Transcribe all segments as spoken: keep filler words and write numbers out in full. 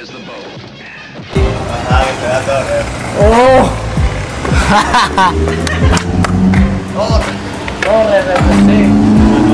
is the boat. Ajá, que te da torre. ¡Oh! Torre. Torre, sí.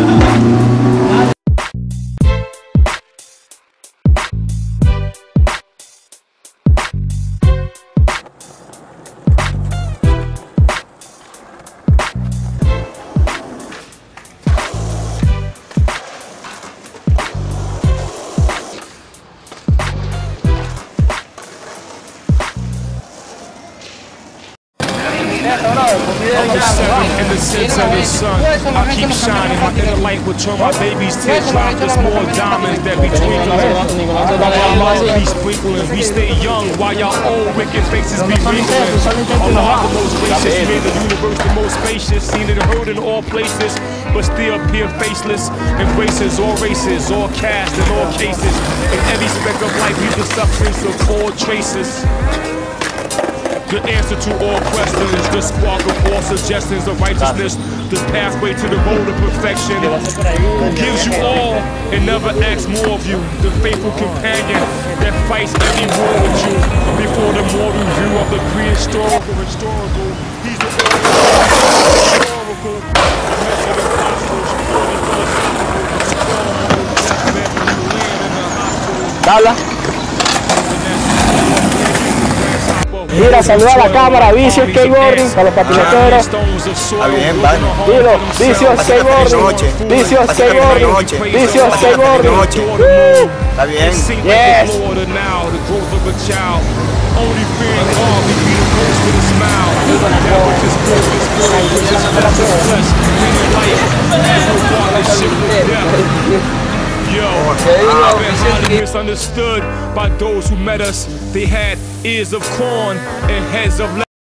In the sense of the sun, I keep shining. My inner light will turn my baby's teardrop. There's more diamonds that be twinkling. We sprinkling, we stay young while y'all old wicked faces be wrinkling. Allah, the most gracious, made the universe the most spacious. Seen and heard in all places, but still appear faceless. Embraces all races, all castes, in all cases. In every speck of life, he's the substance of all traces. The answer to all questions, the spark of all suggestions of righteousness, the pathway to the road of perfection. Who gives you all and never asks more of you? The faithful companion that fights every war with you. Before the mortal view of the prehistorical historical, he's the oracle. Method of apostles, forty philosophical, Habla. Mira, saluda a la cámara, Vicio Skateboarding, para los patineteros. Está bien, vale. Dilo, Vicio Skateboarding, Vicio Skateboarding, Vicio Skateboarding. Está bien. Yes. Yo, I've been highly misunderstood by those who met us. They had ears of corn and heads of